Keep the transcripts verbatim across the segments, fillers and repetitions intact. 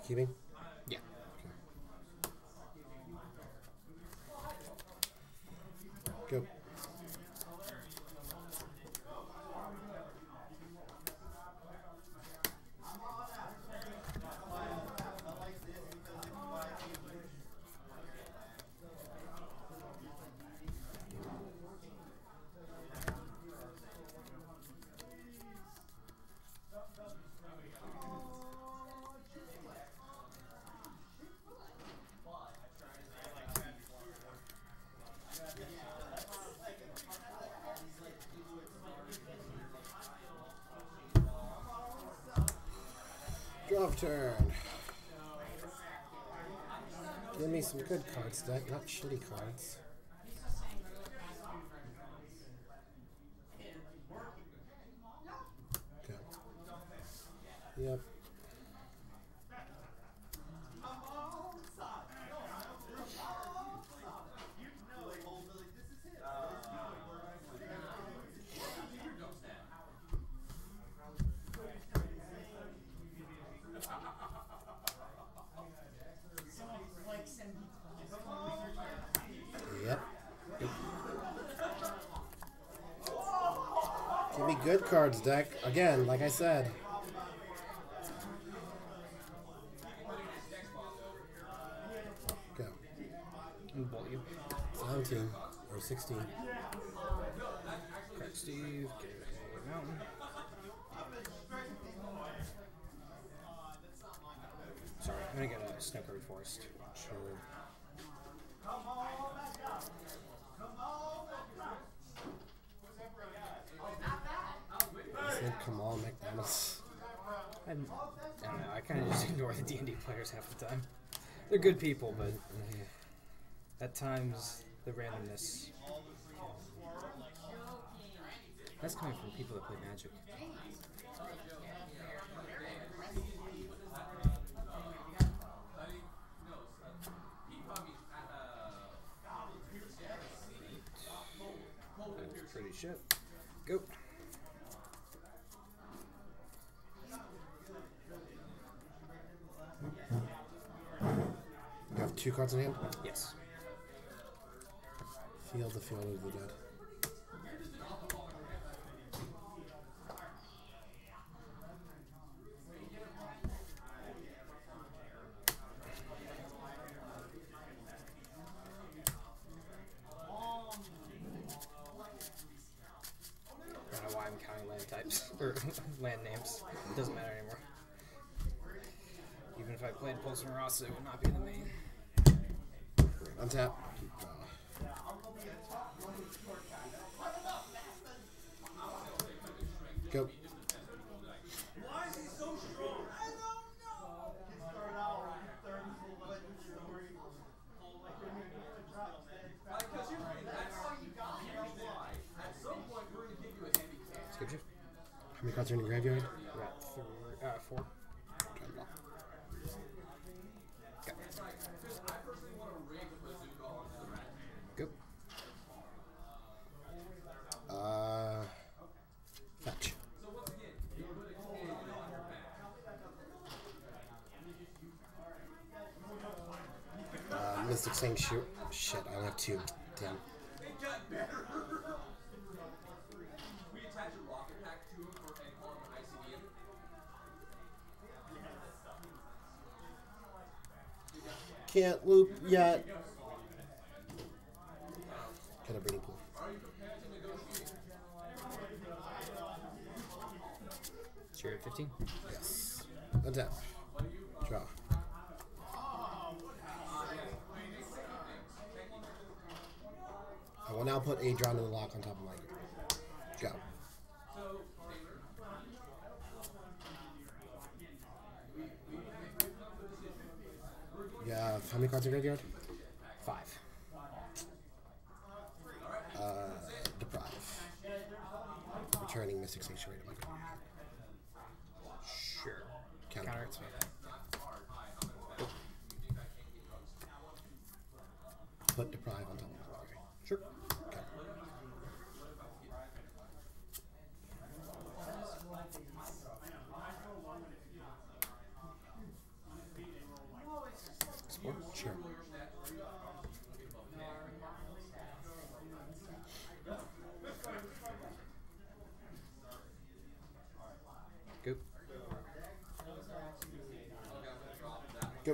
Keeping? Yeah. Okay. Go. Draw turn. Give me some good cards, deck, not shitty cards. Okay. Yep. Yep. Give me good cards, deck. Again, like I said. Go. Volume. seventeen or sixteen. Correct, Steve. Give a mountain. Sorry, I'm gonna get a snow-covered forest. Sure. I think Kamal McManus. I don't know. I kind of just ignore the D and D players half the time. They're good people, but uh, at times the randomness. That's coming from people that play Magic. That's pretty shit. Go. You have two cards in hand? Yes. Field the Field of the Dead. I don't know why I'm counting land types or land names. It doesn't matter anymore. Even if I played Pulse and Ross, it would not be the main. Untap. Go. Why is he so strong? I don't know. Skip shift. How many cards are in your graveyard? We're at three, uh, four. Go. Uh, fetch. Uh, Mystic Sanctuary. Shit, I only have two. Damn. Can't loop yet. Get a breeding pool. So you're at fifteen? Yes. Untap. Draw. I will now put a drawn in the lock on top of my go. You have how many cards in your graveyard? Five. Uh, deprive. Returning Mystic Sanctuary to my graveyard. Sure. Counter. Counter. Put deprive on top of my graveyard. Sure. Okay. Go. Go.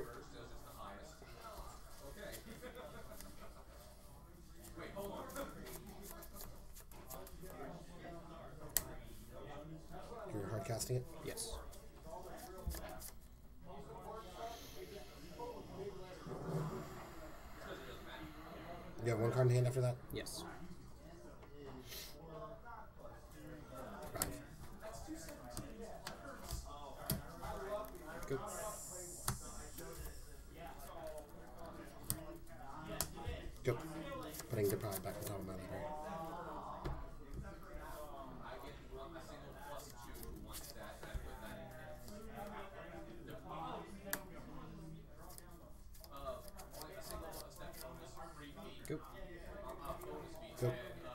You're hard casting it? Yes. You have one card in hand after that? Yes. Five. Go. Go. Putting the pride back on top of my library. Go. Go.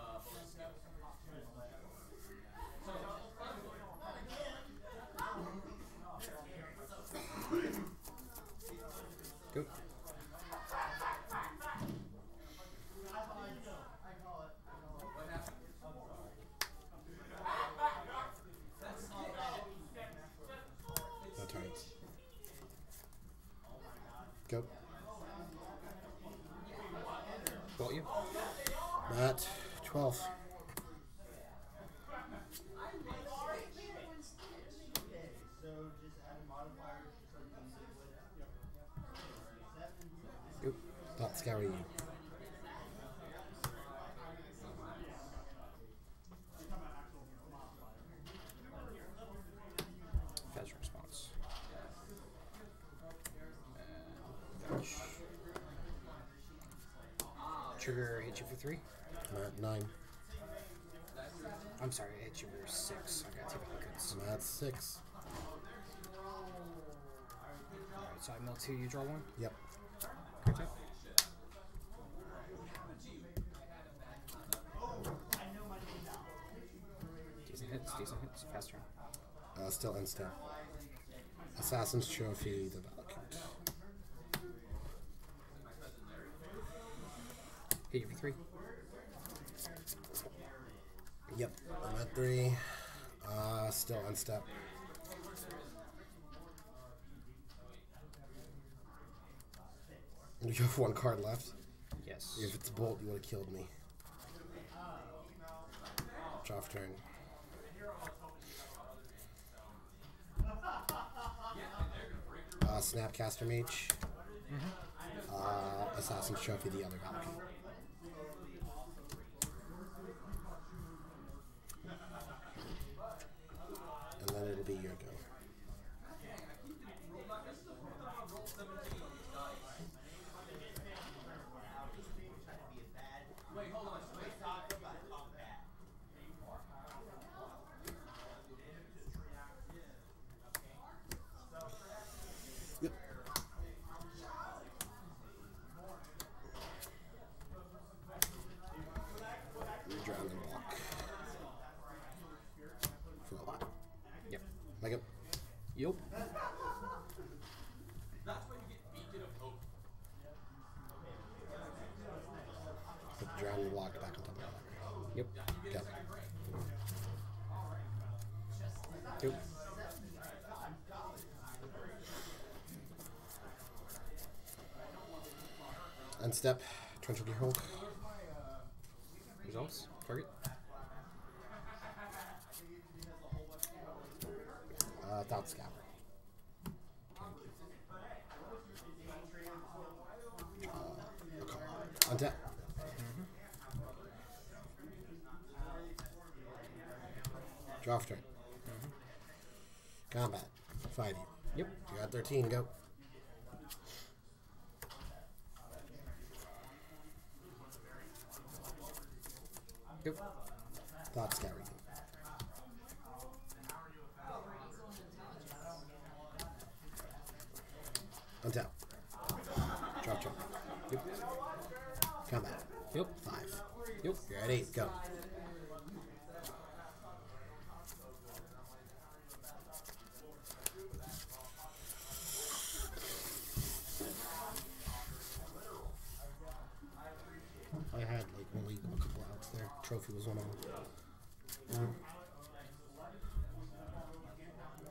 Go. No turns. Go. Got you. Matt, twelve. Go. Not scary you. Fast response. And fetch. Trigger hit you for three. I'm at nine. I'm sorry, I hit you for six. I got two pockets. I'm at six. Alright, so I mill two, you draw one. Yep. Good job. Decent hits, decent hits. Pass turn. Uh, still instant. Assassin's Trophy, the Valakut. Hit you for three. Yep. I'm at three. Uh, still on step. You have one card left. Yes. If it's Bolt, you would have killed me. Draw turn. Uh, Snapcaster Mage. Mm-hmm. Uh, Assassin's Trophy, the other Valkyrie. And then it'll be your go. Yep. Redraw and then block. For a lot. Yep. Like it. Yup. Put the drown and block back on top of that. Yep. Yep. Yep. End step. Torrential Gearhulk. Results. Target. Uh, Thought Scour. Uh, okay. Untap. Draw turn. Combat. Five you. Yep. You got thirteen. Go. Yep. Thought Scour. Untap. Draw turn. Yep. Combat. Yep. Five. Yep. You're at eight. Go. I had like only a couple outs there. Trophy was one of them.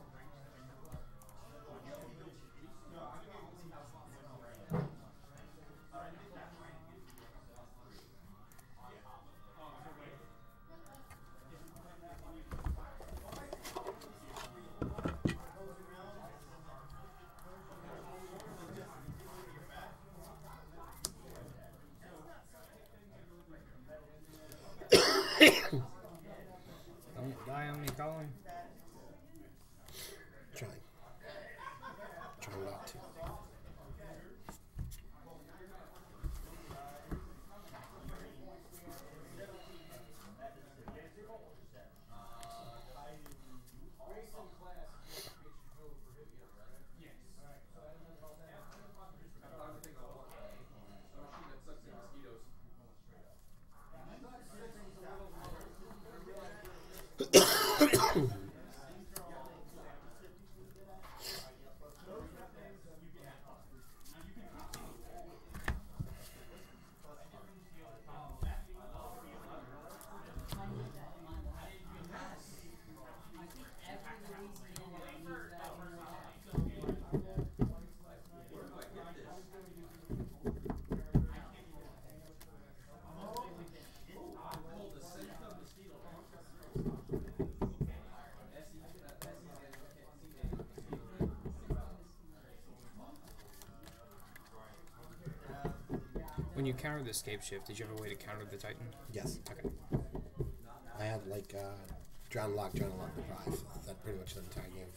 you countered the escape shift, did you have a way to counter the Titan? Yes. Okay. I had like uh, drown lock, drown lock, deprive. That's pretty much the entire game.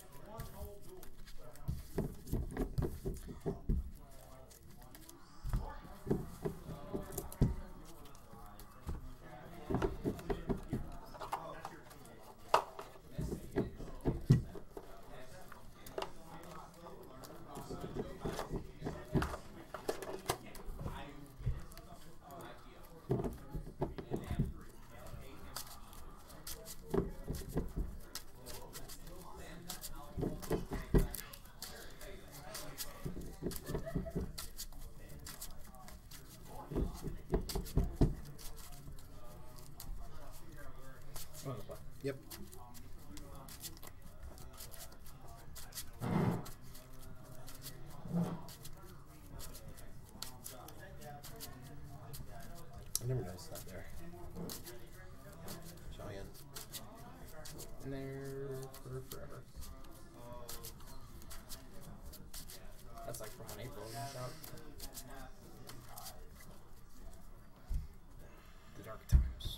Yep. I never noticed that there. Giant. And there for forever. That's like from when April came out. The dark times.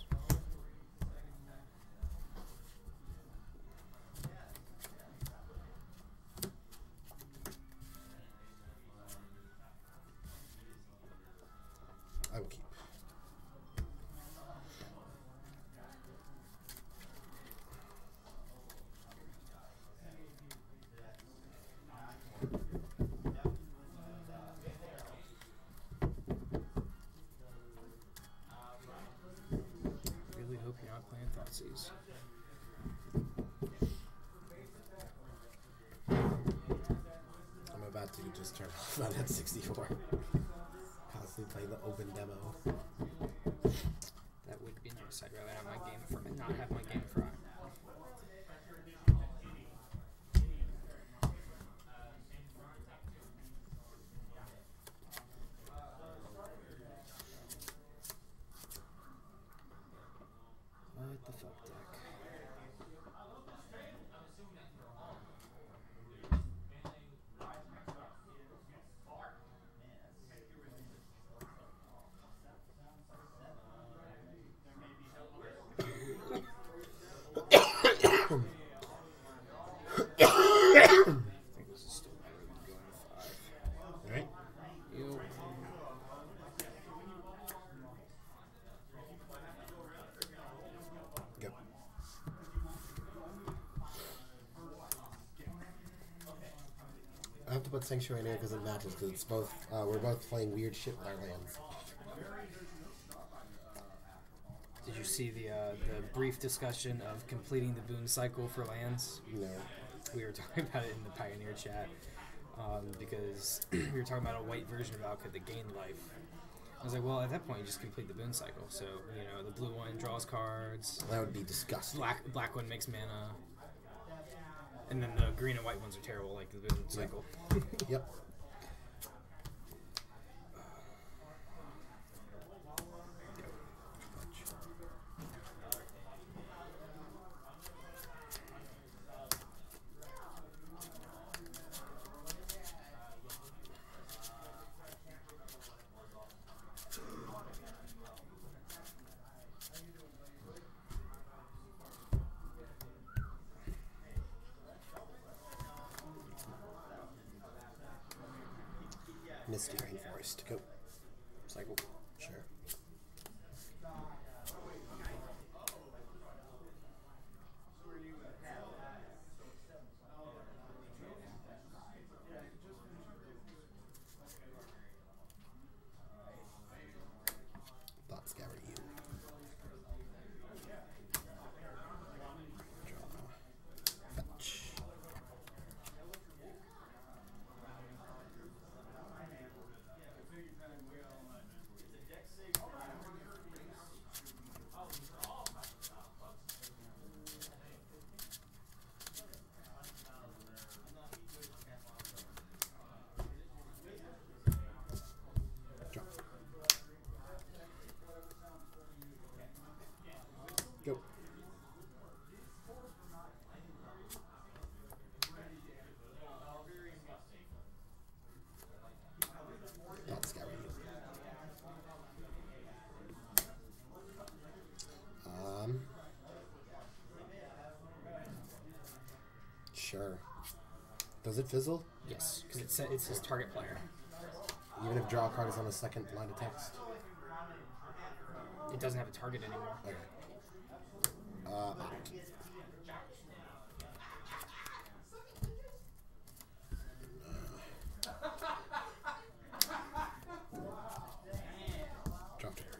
I will keep. Really hope you're not playing Thoughtseize. I'm about to just turn off that at sixty-four. Constantly playing the open demo. That would be nice. I'd rather have my game for not have my game fry. What the fuck, deck? I think this is still better than going to five. Alright? Ew. Go. I have to put Sanctuary in here because it matches, because it's both, uh, we're both playing weird shit with our lands. Did you see the uh, the brief discussion of completing the boon cycle for lands? No. We were talking about it in the Pioneer chat um, because we were talking about a white version of Alka that gained life. I was like, well, at that point, you just complete the boon cycle. So, you know, the blue one draws cards, That would be disgusting. black black one makes mana, and then the green and white ones are terrible, like the boon cycle. Yep. Misty Rainforest. Go. Cycle. Sure. Thought scour you. Draw. Fetch. Sure. Does it fizzle? Yes, because it's it's his target player. Even if draw a card is on the second line of text? It doesn't have a target anymore. Okay. Uh, dropped it.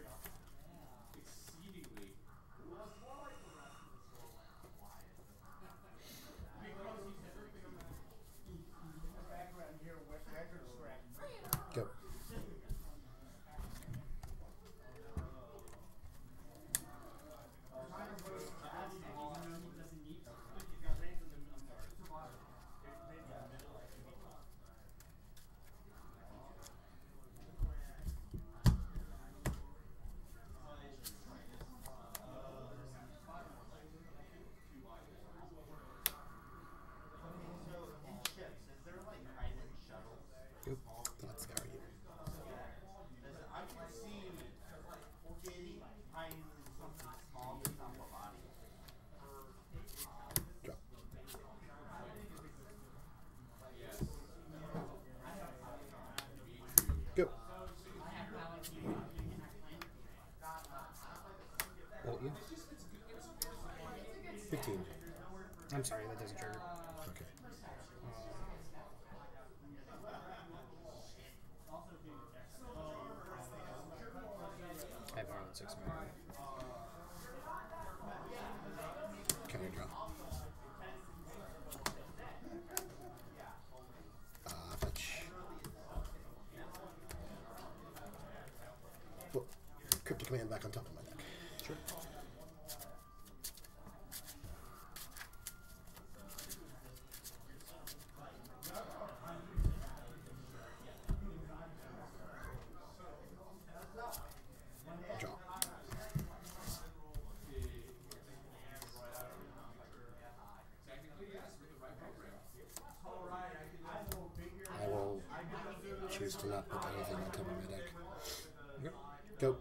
Go. Yep. Let's scare you. Drop. Go. Bolt you. fifteen. I'm sorry, that doesn't trigger. Okay. I have more than six mana. Counter draw. Uh, fetch. Well, Cryptic Command back on top of my deck. Sure. Draw. I will choose to not put anything on top of my deck. Yep. Go.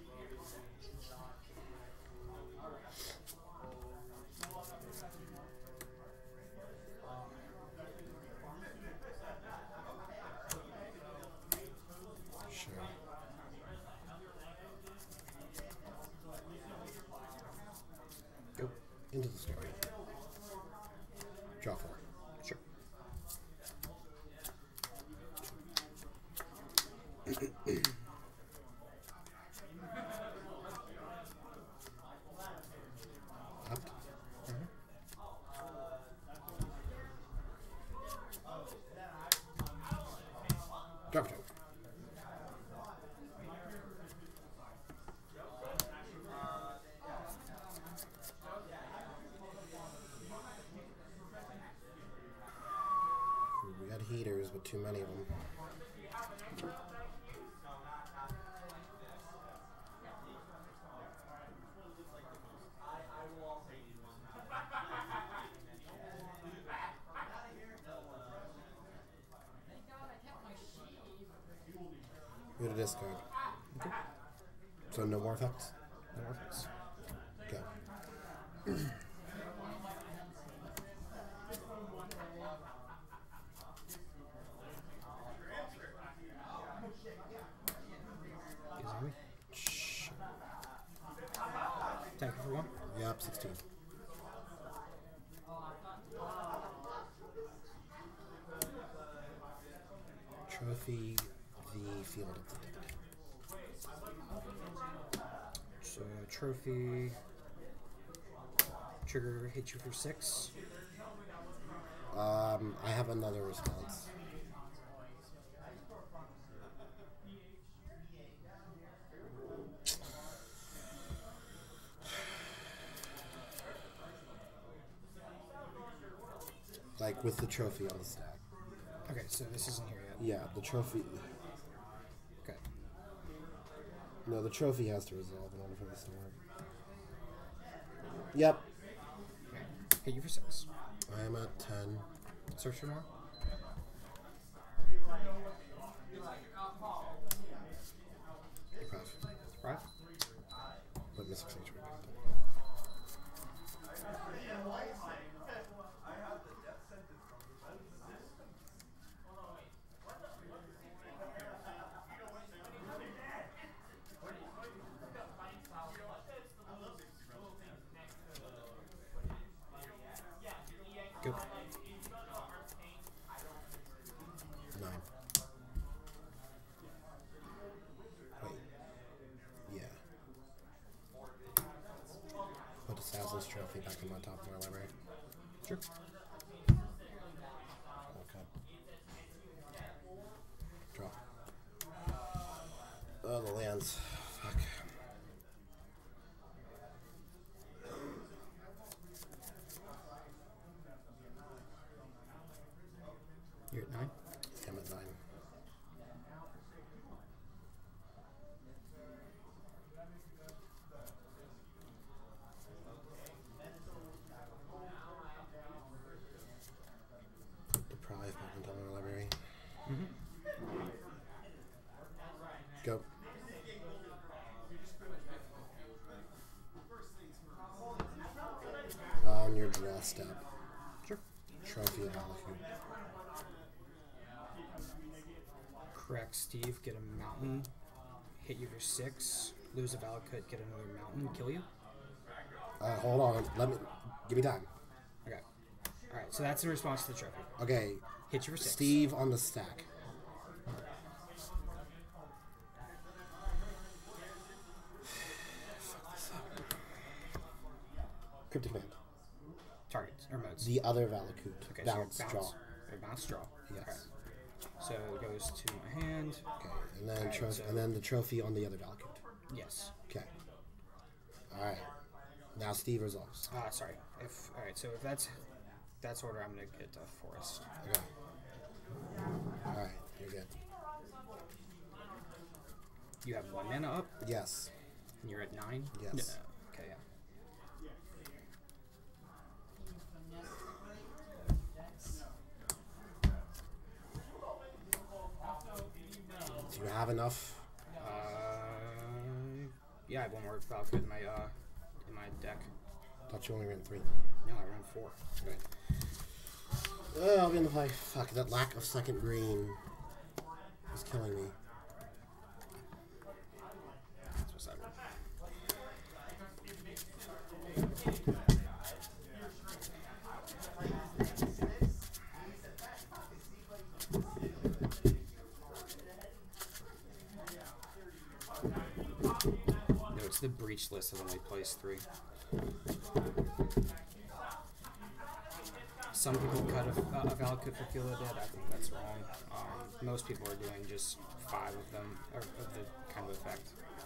Sure. Go. Into the story. Draw four. Sure. Tapped. Mm-hmm. Drop it. We got heaters, but too many of them. Go to discard. Okay. So no more effects? No more effects. Go. Gives me. Shh. Thank you for one. Yep, sixteen. Trophy the field of the dead. So trophy. Trigger hit you for six. Um, I have another response. Like with the trophy on the stack. Okay, so this isn't here yet. Yeah, the trophy. Okay. No, the trophy has to resolve in order for this to work. Yep. Hit you for six. I am at ten. Search for more. Five. Right? But Mystic Sanctuary. Go. Nine. Wait. Yeah. Put the Assassin's Trophy back in my top of my library. Sure. Okay. Draw. Oh, the lands. Fuck. You're at nine. I'm at nine. Deprive back into my library. Mm-hmm. Go. On your draw step. Sure. Trophy of Valakut. Correct, Steve. Get a mountain. Hit you for six. Lose a Valakut. Get another mountain. Kill you. Uh, hold on. Let me. Give me time. Okay. All right. So that's in response to the trophy. Okay. Hit you for six. Steve on the stack. Cryptic Command. Targets or modes. The other Valakut. Okay. Bounce, so you're draw. bounce. Or bounce draw. Yes. All right. So it goes to my hand. Okay. And then Alright, tro- so- and then the trophy on the other Valakut. Yes. Okay. All right. Now Steve resolves. Ah, sorry. If all right. So if that's that's order, I'm gonna get a forest. Okay. All right. You're good. You have one mana up, Yes. and you're at nine. Yes. No, okay. Yeah. Do you have enough? Uh, yeah, I have one more Valkyrie in my uh in my deck. Thought you only ran three. No, I ran four. Okay. Oh, I'll be in the play. Fuck, that lack of second green is killing me. That's what's that one. No, it's the breach list that only plays three. Some people cut a, uh, a Valakut for Feel the Dead. I think that's wrong. Um, most people are doing just five of them, or of the kind of effect.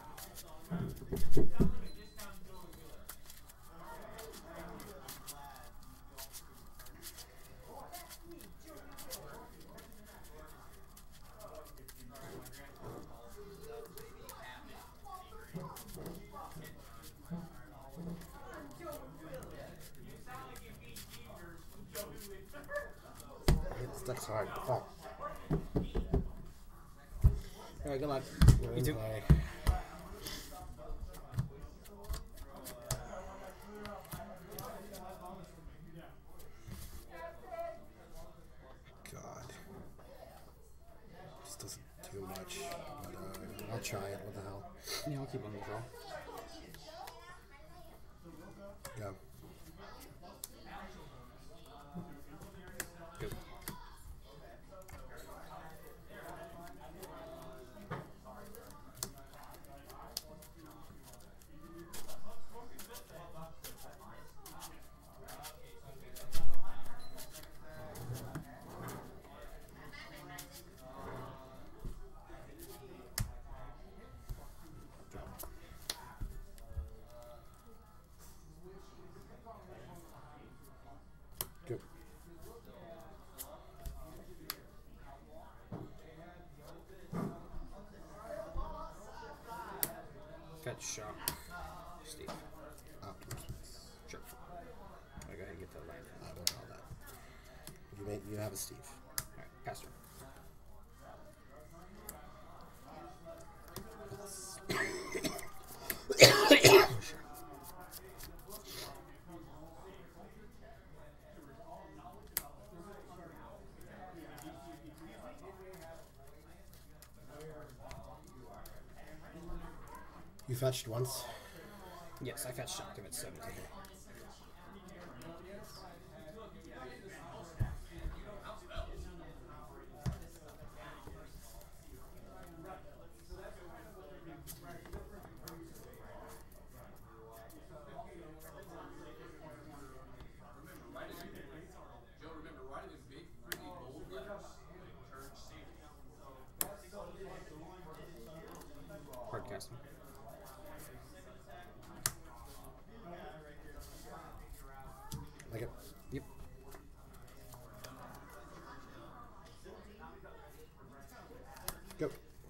This deck's hard. Fuck. Alright, good luck. We're You in too. play. God. This doesn't do much. But, uh, I'll try it. What the hell? Yeah, I'll keep on the draw. Go. Good. Go. Fetch shock. Steve. Optimus. Sure. I gotta get that land. I don't know that. You, made, you have a Steve. Alright, pass turn. Sure. You fetched once. Yes, I fetched shocked him at seventeen. Like it. Yep. Go.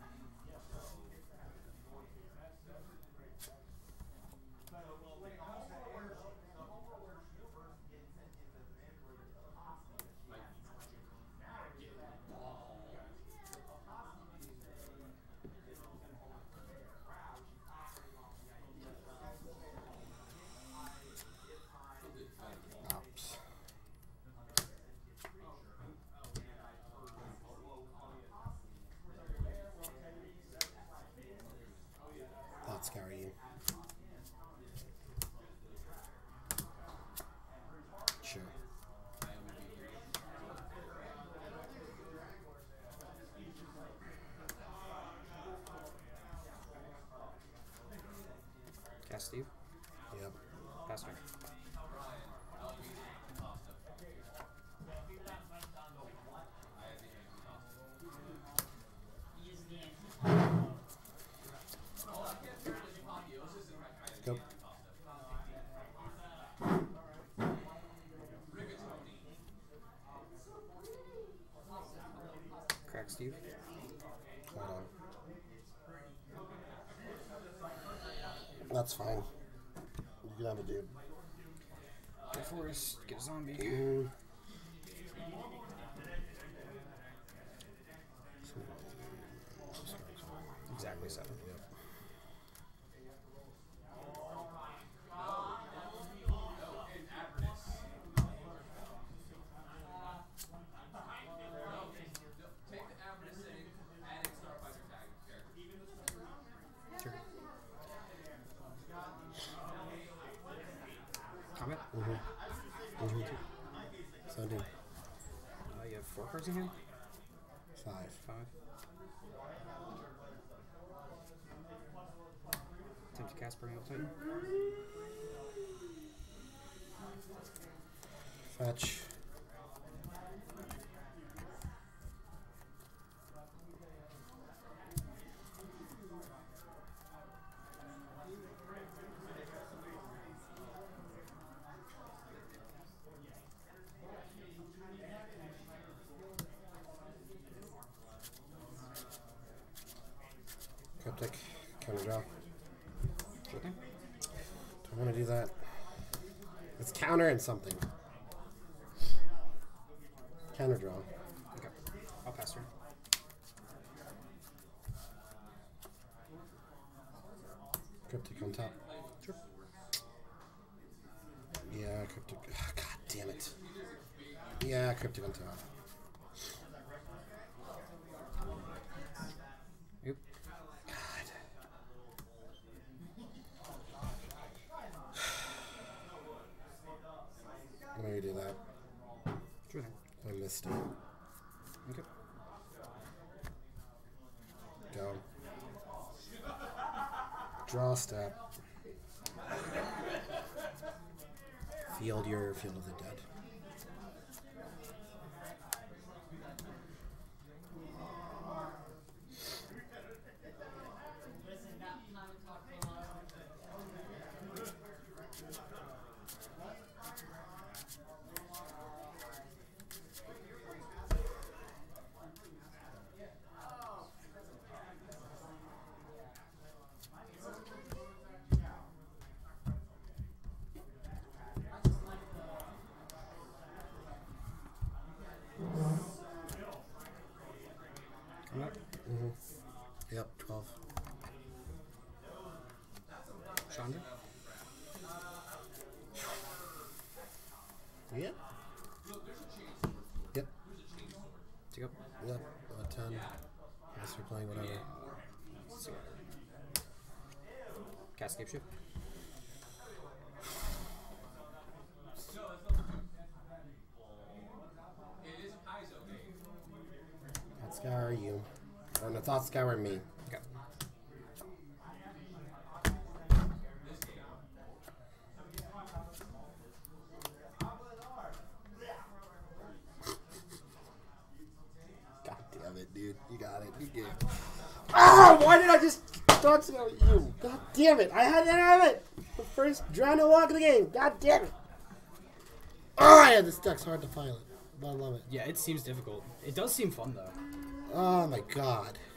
Ops. Thought scour you. Sure. Cast Steve. Yep. Pass turn. Go. Crack Steve. Hold on. That's fine. You can have a dude. Go Forest. Get a zombie. Mm. Exactly seven. Yep. Sure. Comment. Mm-hmm. Mm-hmm. seventeen. Uh, you have four cards in hand? Five. Five. Attempt to cast Perennial Titan. Fetch. Cryptic. Counter draw. Sure thing. Don't want to do that. It's counter and something. Counter draw. Okay. I'll pass turn. Cryptic on top. Sure. Yeah, cryptic. ah, God damn it. Yeah, cryptic on top. Yep. God. I'm gonna do that. Sure thing. I missed it. Okay. Go. Draw step. Field your Field of the Dead. Come up. Mm-hmm. Yep, twelve. Chandra. Yep. Yep. Take up. Yep. Uh, ten. Guess we're playing whatever. Let's see. Cast Scape Shift. Thought scour you. Or no, thought scour me. Okay. God damn it, dude. You got it. You get it. Ah! Why did I just thought scour you? God damn it. I had to have it. The first draw no walk of the game. God damn it. Oh, yeah, this deck's hard to pilot. But I love it. Yeah, it seems difficult. It does seem fun though. Oh, my God.